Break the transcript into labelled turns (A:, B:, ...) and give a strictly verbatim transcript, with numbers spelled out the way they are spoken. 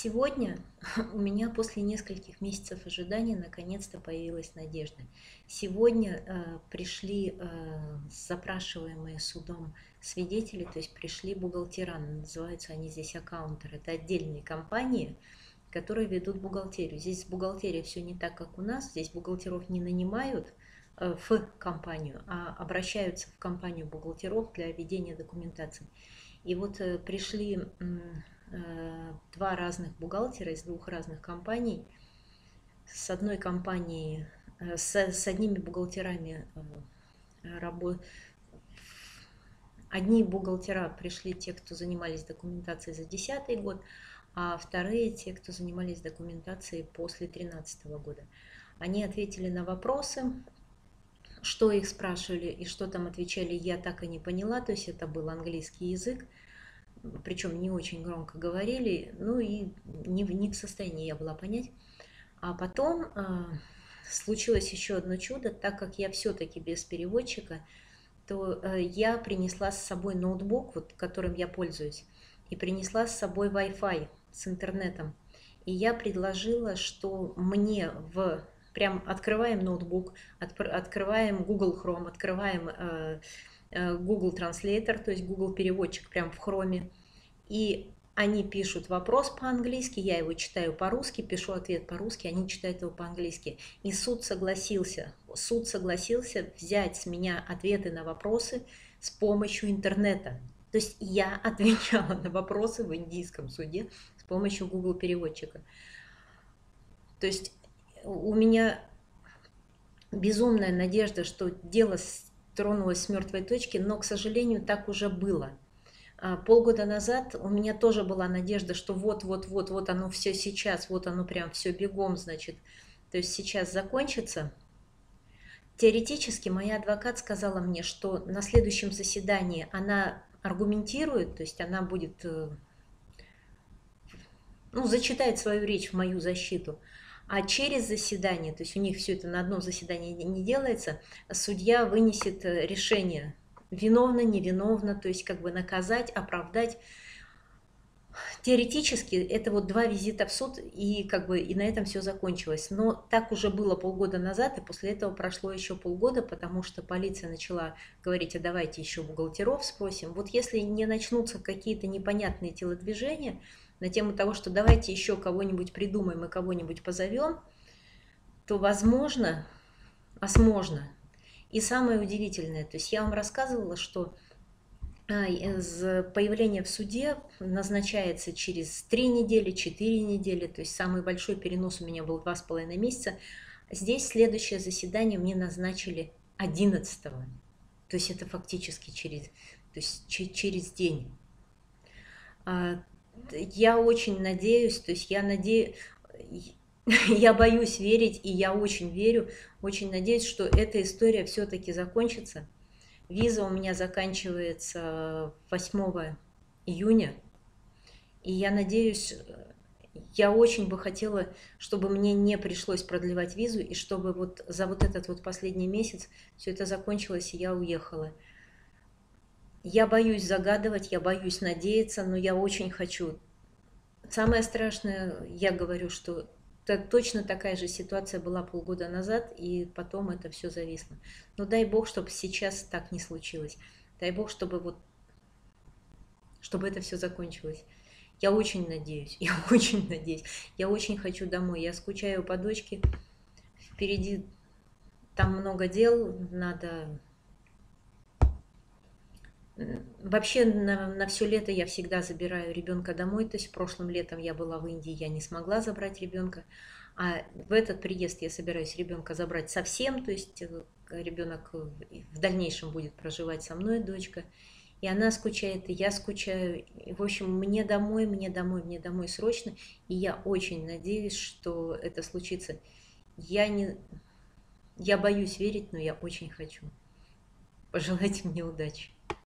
A: Сегодня у меня после нескольких месяцев ожидания наконец-то появилась надежда. Сегодня э, пришли э, запрашиваемые судом свидетели, то есть пришли бухгалтера, называются они здесь аккаунтеры. Это отдельные компании, которые ведут бухгалтерию. Здесь бухгалтерия все не так, как у нас. Здесь бухгалтеров не нанимают э, в компанию, а обращаются в компанию бухгалтеров для ведения документации. И вот э, пришли м, э, два разных бухгалтера из двух разных компаний. С одной компанией, э, с, с одними бухгалтерами э, рабо... Одни бухгалтера пришли те, кто занимались документацией за две тысячи десятый год, а вторые те, кто занимались документацией после две тысячи тринадцатого года. Они ответили на вопросы, что их спрашивали и что там отвечали, я так и не поняла, то есть это был английский язык, причем не очень громко говорили, ну и не, не в состоянии я была понять. А потом э, случилось еще одно чудо, так как я все-таки без переводчика, то э, я принесла с собой ноутбук, вот, которым я пользуюсь, и принесла с собой Wi-Fi с интернетом. И я предложила, что мне в... Прям открываем ноутбук, от, открываем Google Chrome, открываем э, э, Google Translator, то есть Google переводчик прям в Chrome. И они пишут вопрос по-английски, я его читаю по-русски, пишу ответ по-русски, они читают его по-английски. И суд согласился, суд согласился взять с меня ответы на вопросы с помощью интернета. То есть я отвечала на вопросы в индийском суде с помощью Google переводчика. То есть у меня безумная надежда, что дело тронулось с мертвой точки, но, к сожалению, так уже было. Полгода назад у меня тоже была надежда, что вот-вот-вот, вот оно все сейчас, вот оно прям все бегом, значит, то есть сейчас закончится. Теоретически моя адвокат сказала мне, что на следующем заседании она аргументирует, то есть она будет, ну, зачитает свою речь в мою защиту. А через заседание, то есть у них все это на одном заседании не делается, судья вынесет решение. Виновна, невиновна, то есть как бы наказать, оправдать. Теоретически это вот два визита в суд, и как бы и на этом все закончилось. Но так уже было полгода назад, и после этого прошло еще полгода, потому что полиция начала говорить, а давайте еще бухгалтеров спросим. Вот если не начнутся какие-то непонятные телодвижения на тему того, что давайте еще кого-нибудь придумаем и кого-нибудь позовем, то возможно, возможно. И самое удивительное, то есть я вам рассказывала, что появление в суде назначается через три недели, четыре недели, то есть самый большой перенос у меня был два с половиной месяца. Здесь следующее заседание мне назначили одиннадцатого, то есть это фактически через, то есть через день. Я очень надеюсь, то есть я надеюсь, я боюсь верить, и я очень верю, очень надеюсь, что эта история все-таки закончится. Виза у меня заканчивается восьмого июня, и я надеюсь, я очень бы хотела, чтобы мне не пришлось продлевать визу, и чтобы вот за вот этот вот последний месяц все это закончилось, и я уехала. Я боюсь загадывать, я боюсь надеяться, но я очень хочу. Самое страшное, я говорю, что точно такая же ситуация была полгода назад, и потом это все зависло. Но дай Бог, чтобы сейчас так не случилось. Дай Бог, чтобы вот, чтобы это все закончилось. Я очень надеюсь, я очень надеюсь. Я очень хочу домой. Я скучаю по дочке. Впереди там много дел, надо... Вообще на, на все лето я всегда забираю ребенка домой, то есть прошлым летом я была в Индии, я не смогла забрать ребенка, а в этот приезд я собираюсь ребенка забрать совсем, то есть ребенок в дальнейшем будет проживать со мной, дочка, и она скучает, и я скучаю, и, в общем, мне домой, мне домой, мне домой срочно, и я очень надеюсь, что это случится. Я, не... я боюсь верить, но я очень хочу. Пожелайте мне удачи.